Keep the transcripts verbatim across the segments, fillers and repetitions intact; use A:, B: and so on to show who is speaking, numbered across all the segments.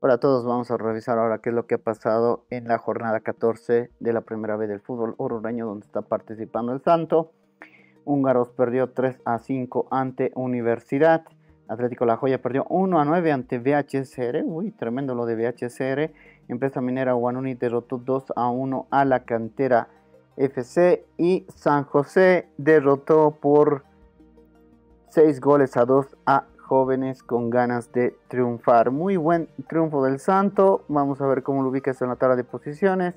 A: Hola a todos, vamos a revisar ahora qué es lo que ha pasado en la jornada catorce de la primera B del fútbol orureño, donde está participando el Santo. Húngaros perdió tres a cinco ante Universidad. Atlético La Joya perdió uno a nueve ante V H S R. Uy, tremendo lo de V H S R. Empresa Minera Huanuni derrotó dos a uno a la Cantera F C. Y San José derrotó por seis goles a dos a Jóvenes con ganas de triunfar. Muy buen triunfo del Santo. Vamos a ver cómo lo ubicas en la tabla de posiciones.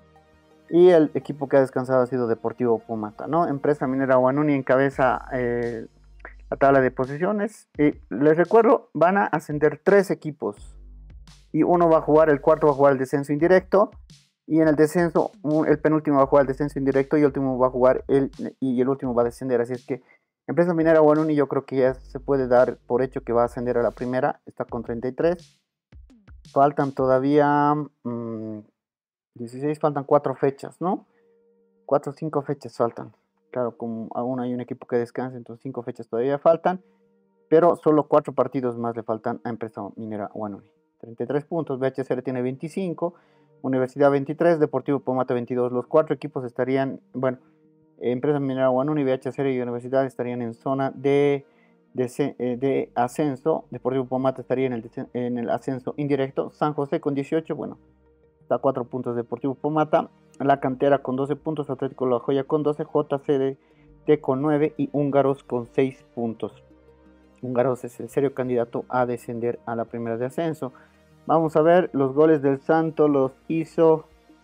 A: Y el equipo que ha descansado ha sido Deportivo Pomata, ¿no? Empresa Minera Huanuni encabeza eh, la tabla de posiciones. Y les recuerdo, van a ascender tres equipos. Y uno va a jugar, el cuarto va a jugar el descenso indirecto. Y en el descenso, el penúltimo va a jugar el descenso indirecto y el último va a jugar el, y el último va a descender. Así es que Empresa Minera Huanuni yo creo que ya se puede dar por hecho que va a ascender a la primera. Está con treinta y tres. Faltan todavía mmm, dieciséis, faltan cuatro fechas, ¿no? cuatro o cinco fechas faltan. Claro, como aún hay un equipo que descansa, entonces cinco fechas todavía faltan. Pero solo cuatro partidos más le faltan a Empresa Minera Huanuni. treinta y tres puntos, V H S R tiene veinticinco, Universidad veintitrés, Deportivo Pomata veintidós. Los cuatro equipos estarían, bueno, Empresa Minera Huanuni, V H S R y Universidad estarían en zona de, de, de ascenso. Deportivo Pomata estaría en el, en el ascenso indirecto. San José con dieciocho, bueno, está a cuatro puntos Deportivo Pomata. La Cantera con doce puntos, Atlético La Joya con doce, J C D T con nueve y Húngaros con seis puntos. Húngaros es el serio candidato a descender a la primera de ascenso. Vamos a ver los goles del Santo, los hizo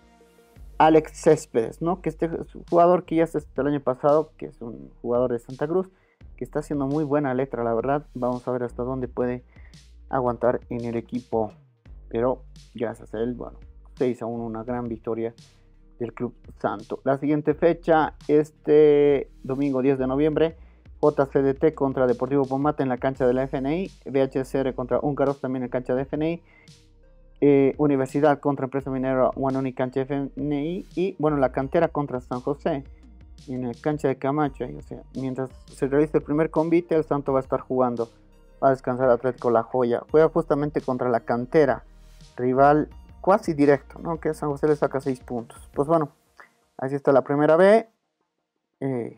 A: Alex Céspedes, ¿no? Que este es un jugador que ya está el año pasado, que es un jugador de Santa Cruz, que está haciendo muy buena letra, la verdad. Vamos a ver hasta dónde puede aguantar en el equipo. Pero gracias a él, bueno, seis a uno, una gran victoria del Club Santo. La siguiente fecha, este domingo diez de noviembre, J C D T contra Deportivo Pomata en la cancha de la F N I, V H S R contra Húngaros también en cancha de F N I, eh, Universidad contra Empresa Minera Huanuni cancha de F N I y bueno, la Cantera contra San José en la cancha de Camacho. O sea, mientras se realiza el primer convite, el Santo va a estar jugando, va a descansar Atlético La Joya, juega justamente contra la Cantera, rival casi directo, ¿no? Que San José le saca seis puntos. Pues bueno, así está la primera B. Eh,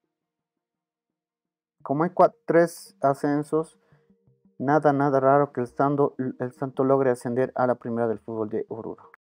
A: como hay cuatro, tres ascensos, nada, nada raro que el Santo, el Santo logre ascender a la primera del fútbol de Oruro.